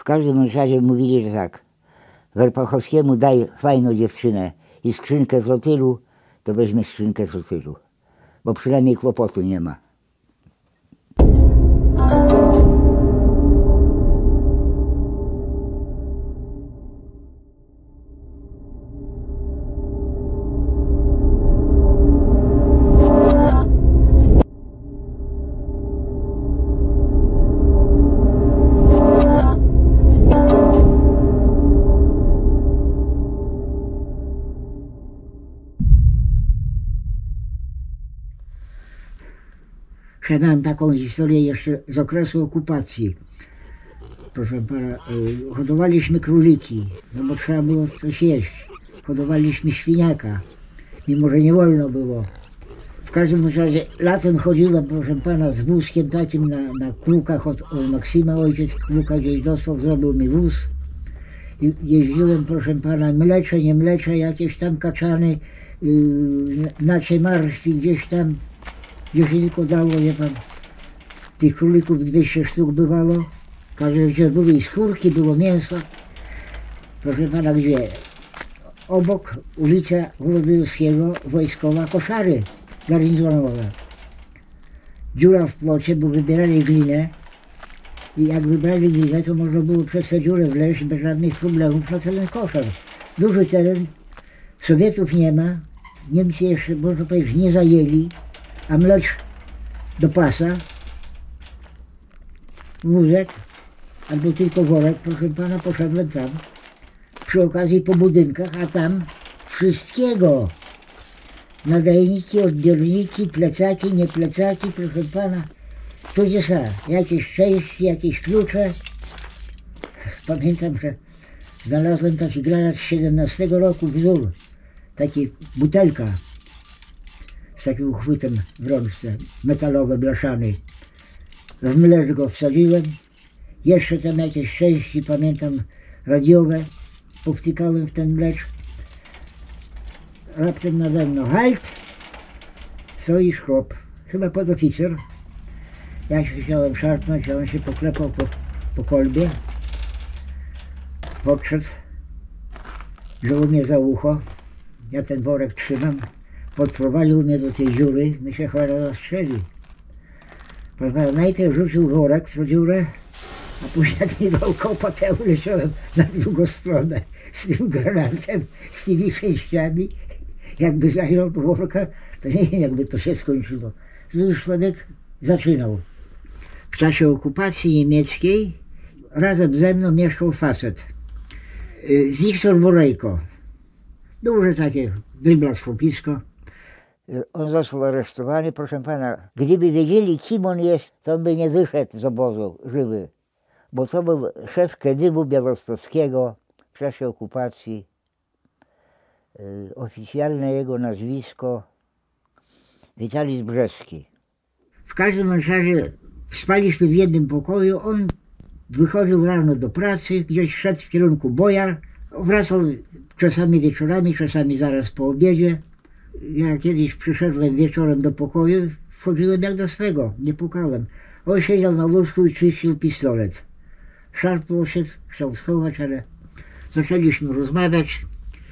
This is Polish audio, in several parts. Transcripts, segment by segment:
każdym razie mówili, że tak, Werpachowskiemu daj fajną dziewczynę i skrzynkę złotylu, to weźmie skrzynkę złotylu, bo przynajmniej kłopotu nie ma. Mam taką historię jeszcze z okresu okupacji. Proszę pana, hodowaliśmy króliki, no bo trzeba było coś jeść. Hodowaliśmy świniaka, mimo że nie wolno było. W każdym razie latem chodziłem, proszę pana, z wózkiem takim na kółkach od Maksyma. Ojciec kółka gdzieś dostał, zrobił mi wóz. I jeździłem, proszę pana, mlecze, nie mlecze, jakieś tam kaczany, nacie martwi gdzieś tam. Gdzie się tylko dało, wie pan, tych królików 200 sztuk bywało. Każdy były i skórki, było mięso. Proszę pana, gdzie? Obok ulica Włodyjowskiego, wojskowa, koszary garnizonowe. Dziura w płocie, bo wybierali glinę. I jak wybrali glinę, to można było przez tę dziurę wleźć bez żadnych problemów na cały koszar. Duży teren, Sowietów nie ma, Niemcy jeszcze, można powiedzieć, nie zajęli. A mlecz do pasa, wózek, albo tylko worek, proszę pana, poszedłem tam. Przy okazji po budynkach, a tam wszystkiego. Nadajniki, odbiorniki, plecaki, nie plecaki, proszę pana. Czudesa, jakieś części, jakieś klucze. Pamiętam, że znalazłem taki granat z 17 roku, wzór, taki butelka. Z takim uchwytem w rączce, metalowy, blaszany. W mlecz go wsadziłem. Jeszcze tam jakieś części, pamiętam, radiowe, powtykałem w ten mlecz. Raptem nade mną, halt! Stoisz chłop, chyba podoficer. Ja się chciałem szarpnąć, a on się poklepał po kolbie. Podszedł, wziął mnie za ucho. Ja ten worek trzymam. Podprowadził mnie do tej dziury, my się cholera zastrzeli. Najpierw rzucił worek w tą dziurę, a później jak mi dał kopa, to ja uleciałem na drugą stronę z tym granatem, z tymi częściami. Jakby zajrzał do worka, to nie wiem, jakby to się skończyło. To już człowiek zaczynał. W czasie okupacji niemieckiej razem ze mną mieszkał facet. Wiktor Borejko. Duże takie dryblarstwo-pisko. On został aresztowany, proszę pana. Gdyby wiedzieli, kim on jest, to on by nie wyszedł z obozu żywy. Bo to był szef Kedybu białostockiego w czasie okupacji. Oficjalne jego nazwisko Witalis Brzeski. W każdym razie spaliśmy w jednym pokoju. On wychodził rano do pracy, gdzieś szedł w kierunku Bojar. Wracał czasami wieczorami, czasami zaraz po obiedzie. Ja kiedyś przyszedłem wieczorem do pokoju, wchodziłem jak do swego, nie pukałem. On siedział na łóżku i czyścił pistolet. Szarpnął się, chciał schować, ale zaczęliśmy rozmawiać.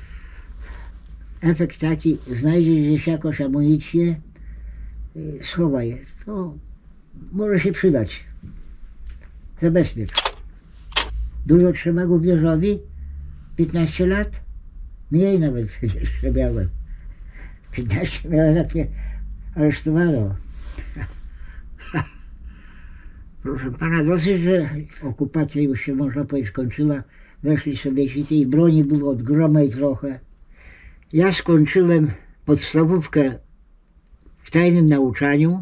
Efekt taki, znajdzie gdzieś jakąś amunicję, schowaj, to może się przydać. Zabezpiecz. Dużo trzeba gówniarzowi? 15 lat? Mniej nawet jeszcze miałem. 15 miałem, jak mnie aresztowano. Proszę pana, dosyć, że okupacja już się, można powiedzieć, kończyła. Weszli Sowieci, tej broni było od groma i trochę. Ja skończyłem podstawówkę w tajnym nauczaniu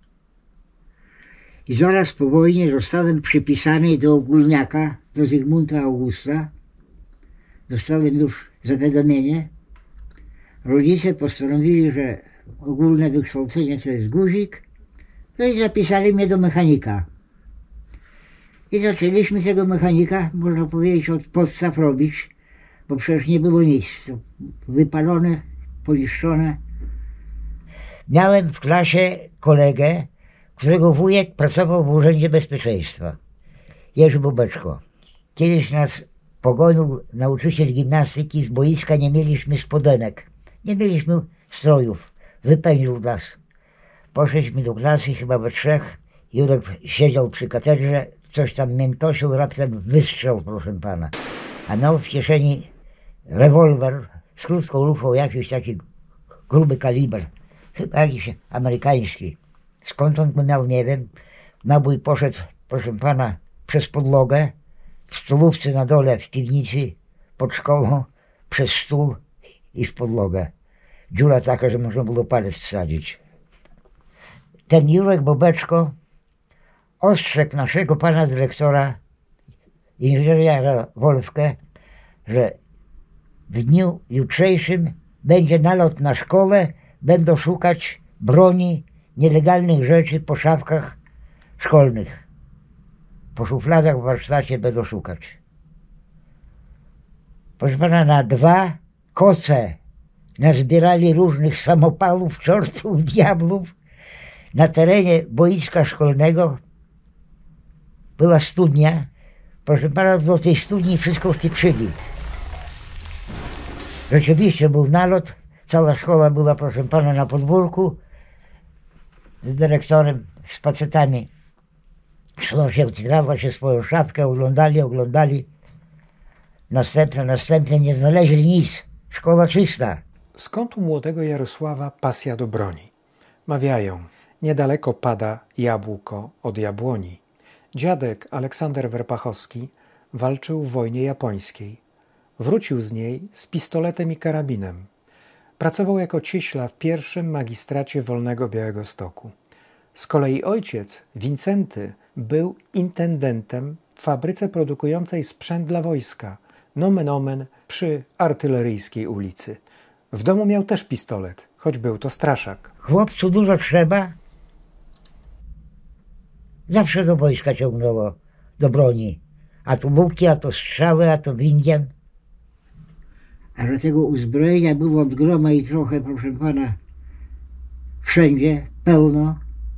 i zaraz po wojnie zostałem przypisany do ogólniaka, do Zygmunta Augusta. Dostałem już zawiadomienie. Rodzice postanowili, że ogólne wykształcenie to jest guzik, no i zapisali mnie do mechanika. I zaczęliśmy tego mechanika, można powiedzieć, od podstaw robić, bo przecież nie było nic. To wypalone, poniszczone. Miałem w klasie kolegę, którego wujek pracował w Urzędzie Bezpieczeństwa. Jerzy Bobeczko. Kiedyś nas pogonił nauczyciel gimnastyki, z boiska nie mieliśmy spodenek. Nie mieliśmy strojów. Wypędził nas. Poszliśmy do klasy chyba we trzech. Jurek siedział przy katedrze, coś tam miętosił, raptem wystrzał, proszę pana. A miał w kieszeni rewolwer z krótką lufą, jakiś taki gruby kaliber. Chyba jakiś amerykański. Skąd on go miał, nie wiem. Nabój poszedł, proszę pana, przez podlogę, w stolówce na dole, w piwnicy, pod szkołą, przez stół i w podlogę. Dziura taka, że można było palec wsadzić. Ten Jurek Bobeczko ostrzegł naszego pana dyrektora, inżyniera Wolfkę, że w dniu jutrzejszym będzie nalot na szkołę, będą szukać broni, nielegalnych rzeczy po szafkach szkolnych. Po szufladach w warsztacie będą szukać. Proszę pana, na 2 koce nazbierali różnych samopalów, czortów, diabłów. Na terenie boiska szkolnego była studnia. Proszę pana, do tej studni wszystko wpieprzyli. Rzeczywiście był nalot, cała szkoła była, proszę pana, na podwórku z dyrektorem, z facetami. Szło się, trawa się swoją szafkę, oglądali. Następne, nie znaleźli nic. Szkoła czysta. Skąd u młodego Jarosława pasja do broni? Mawiają, niedaleko pada jabłko od jabłoni. Dziadek Aleksander Werpachowski walczył w wojnie japońskiej. Wrócił z niej z pistoletem i karabinem. Pracował jako cieśla w pierwszym magistracie Wolnego Białegostoku. Z kolei ojciec, Wincenty, był intendentem w fabryce produkującej sprzęt dla wojska, nomen omen przy Artyleryjskiej ulicy. W domu miał też pistolet, choć był to straszak. Chłopcu dużo trzeba. Zawsze do wojska ciągnęło, do broni. A to łuki, a to strzały, a to windian. A że tego uzbrojenia było od groma i trochę, proszę pana, wszędzie pełno.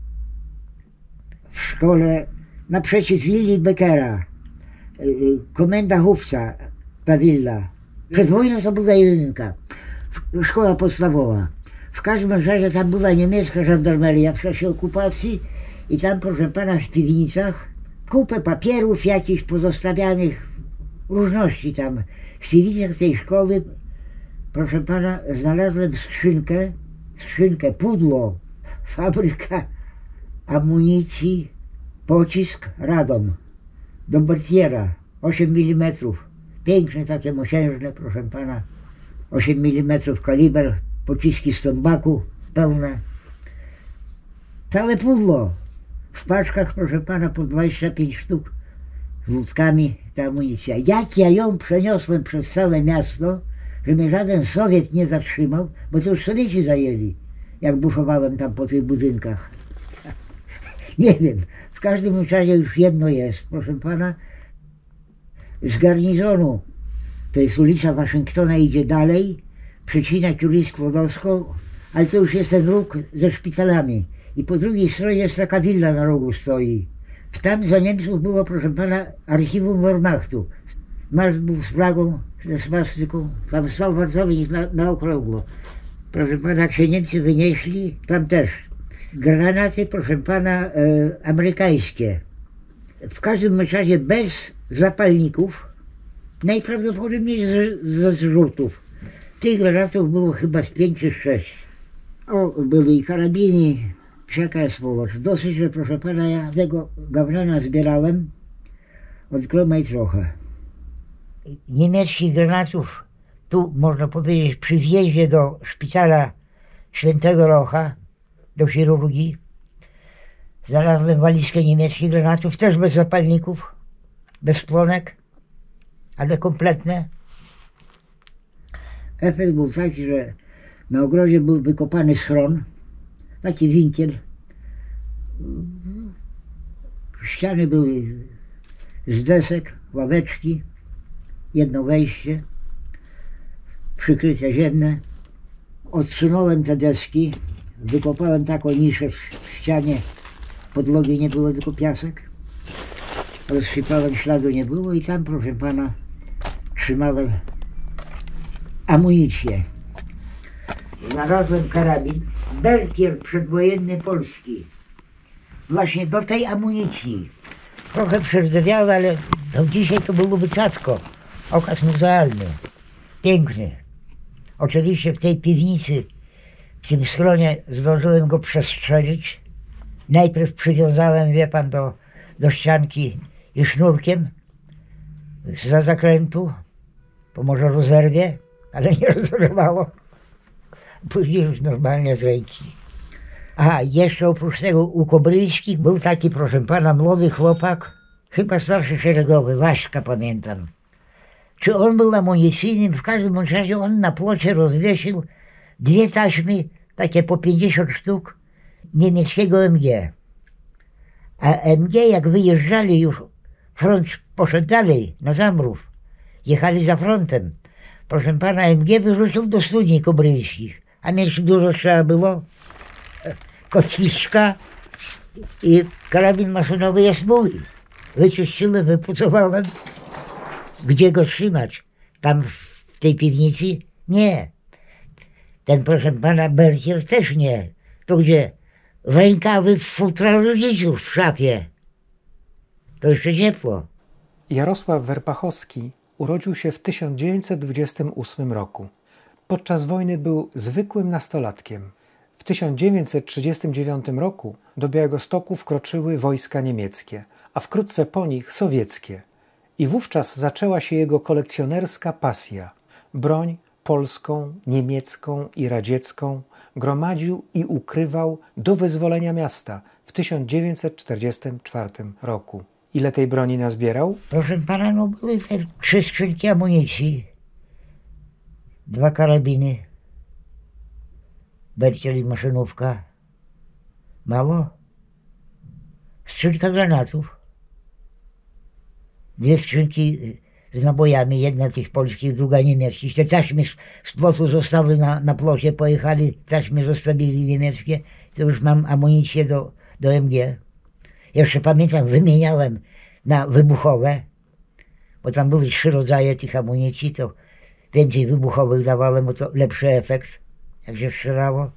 W szkole naprzeciw willi Beckera, komenda Hufca, ta willa. Przed wojną to była jedynka, szkoła podstawowa. W każdym razie tam była niemiecka żandarmeria w czasie okupacji i tam, proszę pana, w piwnicach kupę papierów jakichś pozostawianych, różności tam. W piwnicach tej szkoły, proszę pana, znalazłem skrzynkę, pudło, fabryka amunicji, pocisk Radom do Bertiera, 8 mm. Piękne, takie mosiężne, proszę pana, 8 mm kaliber, pociski z tombaku pełne. Całe pudło w paczkach, proszę pana, po 25 sztuk z wódkami ta amunicja. Jak ja ją przeniosłem przez całe miasto, że mnie żaden Sowiet nie zatrzymał, bo to już Sowieci zajęli, jak buszowałem tam po tych budynkach. Nie wiem, w każdym razie już jedno jest, proszę pana, z garnizonu, to jest ulica Waszyngtona, idzie dalej, przecina Curie Sklodowską, ale to już jest ten róg ze szpitalami. I po drugiej stronie jest taka willa na rogu stoi. Tam za Niemców było, proszę pana, archiwum Wehrmachtu. Maszt był z flagą, ze swastyką, tam stał wartownik na okrągło. Proszę pana, jak się Niemcy wynieśli, tam też. Granaty, proszę pana, amerykańskie. W każdym razie bez zapalników, najprawdopodobniej ze zrzutów. Tych granatów było chyba z 5 czy 6. O, były i karabiny, wszaka jest położ. Dosyć, że proszę pana, ja tego gawrana zbierałem od groma i trochę. Niemieckich granatów, tu można powiedzieć, przy wjeździe do szpitala Świętego Rocha, do chirurgii, znalazłem walizkę niemieckich granatów, też bez zapalników, bez płonek, ale kompletne. Efekt był taki, że na ogrodzie był wykopany schron, taki winkiel. Ściany były z desek, ławeczki, jedno wejście, przykryte ziemne. Odsunąłem te deski, wykopałem taką niszę w ścianie, podłogi nie było, tylko piasek. rozsypałem, śladu nie było i tam, proszę pana, trzymałem amunicję. Znalazłem karabin, Berkier przedwojenny polski. Właśnie do tej amunicji. Trochę przerdzewiały, ale do dzisiaj to byłoby cacko. Okaz muzealny. Piękny. Oczywiście w tej piwnicy, w tym schronie zdążyłem go przestrzelić. Najpierw przywiązałem, wie pan, do ścianki i sznurkiem za zakrętu, bo może rozerwie, ale nie rozerwało. Później już normalnie z ręki. A jeszcze oprócz tego u Kobryńskich był taki, proszę pana, młody chłopak, chyba starszy szeregowy, Waśka pamiętam. Czy on był amunicyjnym? W każdym razie on na płocie rozwiesił 2 taśmy, takie po 50 sztuk, niemieckiego MG. A MG jak wyjeżdżali już, front poszedł dalej, na Zamrów. Jechali za frontem. Proszę pana, MG wyrzucił do studni Kobryńskich. A mieć dużo trzeba było. Kotwiczka i karabin maszynowy jest mój. Wyczyściłem, wypucowałem. Gdzie go trzymać? Tam w tej piwnicy? Nie. Ten, proszę pana, Berkier też nie. To gdzie? W rękawy w futra rodziców w szafie. To jeszcze ciepło. Jarosław Werpachowski urodził się w 1928 roku. Podczas wojny był zwykłym nastolatkiem. W 1939 roku do Białegostoku wkroczyły wojska niemieckie, a wkrótce po nich sowieckie. I wówczas zaczęła się jego kolekcjonerska pasja. Broń polską, niemiecką i radziecką gromadził i ukrywał do wyzwolenia miasta w 1944 roku. Ile tej broni nazbierał? Proszę pana, no były te 3 skrzynki amunicji, 2 karabiny, Berkier i maszynówka. Mało? Skrzynka granatów. 2 skrzynki z nabojami, jedna tych polskich, druga niemieckich. Te taśmy z płotu zostały na plocie, pojechali, taśmy zostawili niemieckie. To już mam amunicję do MG. Jeszcze pamiętam, wymieniałem na wybuchowe, bo tam były 3 rodzaje tych amunicji, to więcej wybuchowych dawałem, bo to lepszy efekt, jak się strzelało.